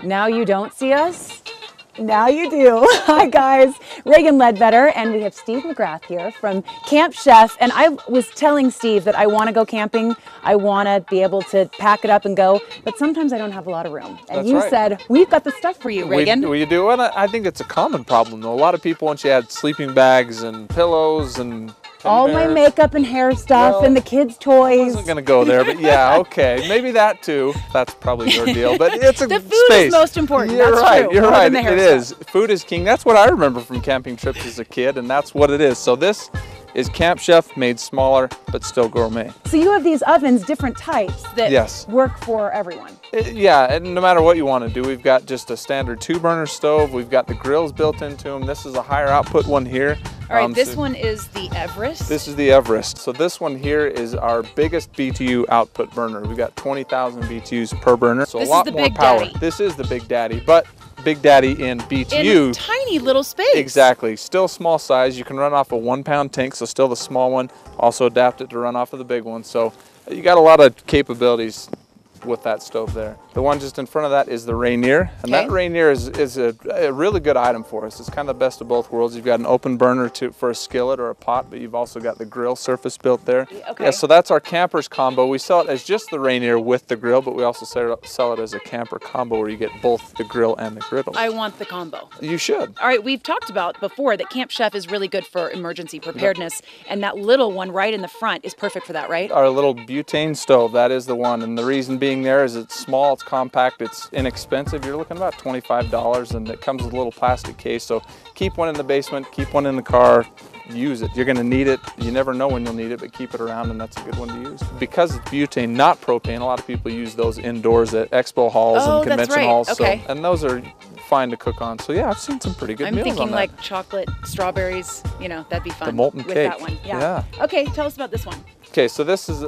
Now you don't see us? Now you do. Hi guys, Reagan Ledbetter, and we have Steve McGrath here from Camp Chef. And I was telling Steve that I want to go camping. I want to be able to pack it up and go, but sometimes I don't have a lot of room. And That's you right. said, we've got the stuff for you, Reagan. We do, and I think it's a common problem though. A lot of people, once you add sleeping bags and pillows and all my makeup and hair stuff and the kids' toys. I wasn't gonna go there, but yeah, okay, maybe that too. That's probably your deal, but it's a the food space. is most important. You're that's right. True. You're More right. than the hair It stuff. is. Food is king. That's what I remember from camping trips as a kid, and that's what it is. So this is Camp Chef made smaller, but still gourmet. So you have these ovens, different types that Yes. work for everyone. Yeah, and no matter what you want to do, we've got just a standard 2-burner stove. We've got the grills built into them. This is a higher output one here. All right, this one is the Everest. This is the Everest. So this one here is our biggest BTU output burner. We've got 20,000 BTUs per burner. So This a lot is the more Big power. Daddy. This is the Big Daddy, but Big Daddy in BTU. in a tiny little space. Exactly. Still small size. You can run off a 1-pound tank, so still the small one. Also adapt it to run off of the big one. So you got a lot of capabilities with that stove there. The one just in front of that is the Rainier, and that Rainier is a really good item for us. It's kind of the best of both worlds. You've got an open burner for a skillet or a pot, but you've also got the grill surface built there. Okay. Yeah, so that's our campers combo. We sell it as just the Rainier with the grill, but we also sell it as a camper combo where you get both the grill and the griddle. I want the combo. You should. All right, we've talked about before that Camp Chef is really good for emergency preparedness, and that little one right in the front is perfect for that, right? Our little butane stove, that is the one, and the reason being there is it's small, it's compact, it's inexpensive. You're looking about $25, and it comes with a little plastic case. So keep one in the basement, keep one in the car, use it. You're gonna need it. You never know when you'll need it, but keep it around, and that's a good one to use. Because it's butane, not propane, a lot of people use those indoors at expo halls and convention halls. Okay. So, and those are fine to cook on. So yeah, I've seen some pretty good I'm meals thinking on that. like chocolate, strawberries, you know, that'd be fun. The molten with cake. that one. Yeah. Okay, tell us about this one. Okay, so this is the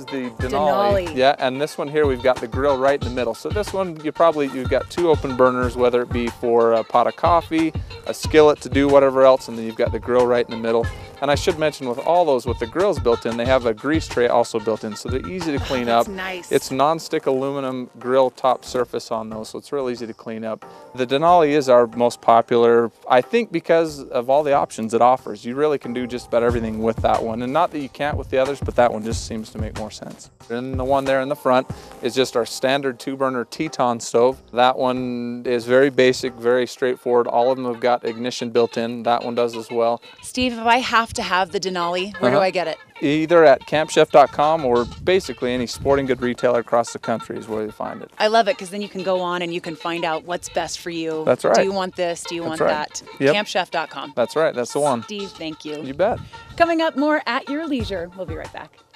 Denali. Denali. Yeah, and this one here we've got the grill right in the middle. So this one you've got 2 open burners, whether it be for a pot of coffee, a skillet to do whatever else, and then you've got the grill right in the middle. And I should mention with all those, with the grills built in, they have a grease tray also built in, so they're easy to clean up. Nice. It's non-stick aluminum grill top surface on those, so it's real easy to clean up. The Denali is our most popular, I think, because of all the options it offers. You really can do just about everything with that one, and not that you can't with the others, but that one just seems to make more sense. And the one there in the front is just our standard 2-burner Teton stove. That one is very basic, very straightforward. All of them have got ignition built in. That one does as well. Steve, if I have to have the Denali, where do I get it? Either at campchef.com or basically any sporting good retailer across the country is where you find it. I love it because then you can go on and you can find out what's best for you. That's right. Do you want this? Do you want that? Yep. Campchef.com. That's right. That's the one. Steve, thank you. You bet. Coming up, more at your leisure. We'll be right back.